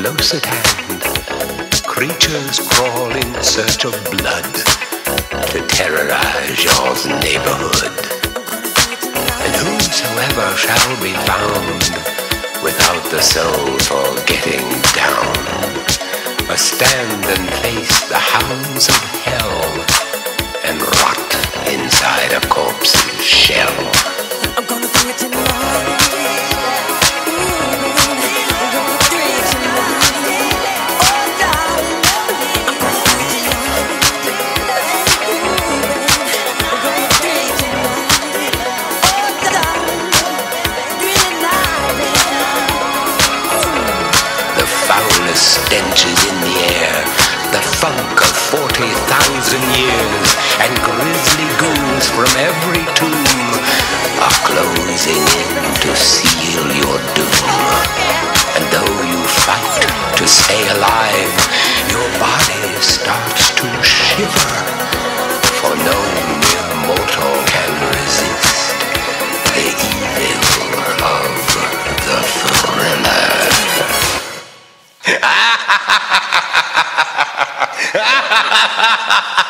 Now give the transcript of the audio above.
close at hand, creatures crawl in search of blood to terrorize your neighborhood. And whosoever shall be found without the soul for getting down must stand and face the hounds of hell and rot inside a corpse's shell. I'm gonna bring it tonight. Stenches in the air, the funk of 40,000 years, and grisly ghouls from every tomb are closing in to seal your doom. And though you fight to stay alive, your body starts to shiver, for no mere mortal can resist the evil of the thriller. Ha ha ha ha ha ha!